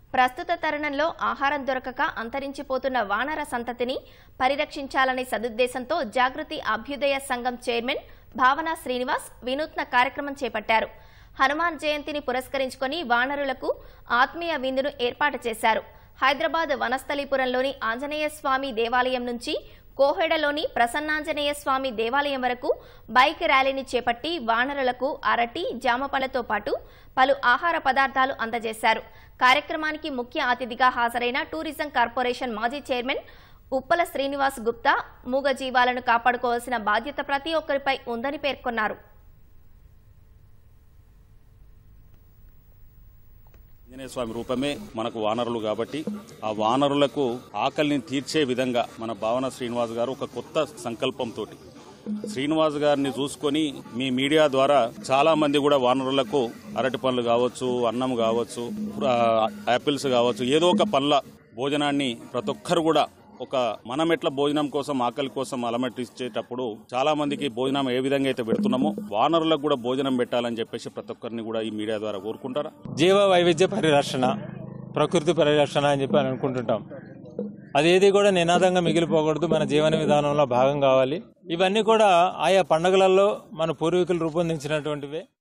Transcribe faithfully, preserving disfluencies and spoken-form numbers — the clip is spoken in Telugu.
ప్రస్తుత తరుణంలో ఆహారం దొరకక అంతరించిపోతున్న వానర సంతతిని పరిరక్షించాలనే సదుద్దేశంతో జాగృతి అభ్యుదయ సంఘం చైర్మన్ భావన శ్రీనివాస్ వినూత్న కార్యక్రమం చేపట్టారు. హనుమాన్ జయంతిని పురస్కరించుకొని వానరులకు ఆత్మీయ విందును ఏర్పాటు చేశారు. హైదరాబాద్ వనస్థలీపురంలోని ఆంజనేయ స్వామి దేవాలయం నుంచి కోహెడలోని ప్రసన్నాంజనేయ స్వామి దేవాలయం వరకు బైక్ ర్యాలీని చేపట్టి వానరులకు అరటి, జామపళ్లతో పాటు పలు ఆహార పదార్థాలు అందజేశారు. కార్యక్రమానికి ముఖ్య అతిథిగా హాజరైన టూరిజం కార్పొరేషన్ మాజీ చైర్మన్ ఉప్పల శ్రీనివాస్ గుప్తా మూగజీవాలను కాపాడుకోవాల్సిన బాధ్యత ప్రతి ఒక్కరిపై ఉందని పేర్కొన్నారు. ఆంజనేయ స్వామి రూపమే మనకు వానరులు కాబట్టి ఆ వానరులకు ఆకలిని తీర్చే విధంగా మన భావన శ్రీనివాస్ గారు ఒక కొత్త సంకల్పంతో శ్రీనివాస్ గారిని చూసుకొని మీ మీడియా ద్వారా చాలా మంది కూడా వానరులకు అరటి పండ్లు కావచ్చు, అన్నం కావచ్చు, యాపిల్స్ కావచ్చు, ఏదో ఒక పండ్ల భోజనాన్ని ప్రతి ఒక్కరు కూడా ఒక మనం ఎట్లా భోజనం కోసం ఆకలి కోసం అలమటించేటప్పుడు చాలా మందికి భోజనం ఏ విధంగా అయితే పెడుతున్నామో వానరులకు కూడా భోజనం పెట్టాలని చెప్పేసి ప్రతి ఒక్కరిని కూడా ఈ మీడియా ద్వారా కోరుకుంటారా. జీవ వైవిధ్య పరిరక్షణ, ప్రకృతి పరిరక్షణ అని చెప్పి అని అనుకుంటుంటాం. అదేది కూడా నినాదంగా మిగిలిపోకూడదు, మన జీవన విధానంలో భాగం కావాలి. ఇవన్నీ కూడా ఆయా పండుగలలో మన పూర్వీకులు రూపొందించినటువంటివే.